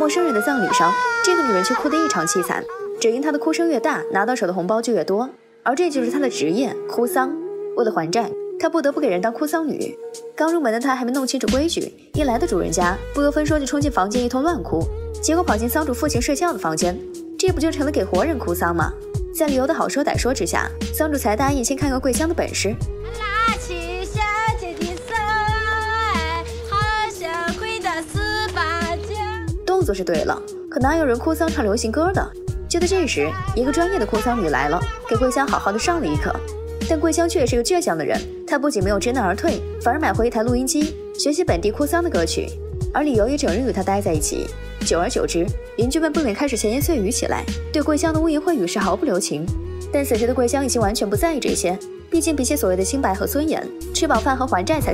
陌生人的葬礼上，这个女人却哭得异常凄惨，只因她的哭声越大，拿到手的红包就越多，而这就是她的职业——哭丧。为了还债，她不得不给人当哭丧女。刚入门的她还没弄清楚规矩，一来的主人家不由分说就冲进房间一通乱哭，结果跑进丧主父亲睡觉的房间，这不就成了给活人哭丧吗？在理由的好说歹说之下，丧主才答应先看看桂香的本事。 拉起小姐的手，好想回到18家。 动作是对了，可哪有人哭丧唱流行歌的？就在这时，一个专业的哭丧女来了，给桂香好好的上了一课。但桂香却是个倔强的人，她不仅没有知难而退，反而买回一台录音机，学习本地哭丧的歌曲，而理由也整日与她待在一起。久而久之，邻居们不免开始闲言碎语起来，对桂香的污言秽语是毫不留情。但此时的桂香已经完全不在意这些，毕竟比起所谓的清白和尊严，吃饱饭和还债才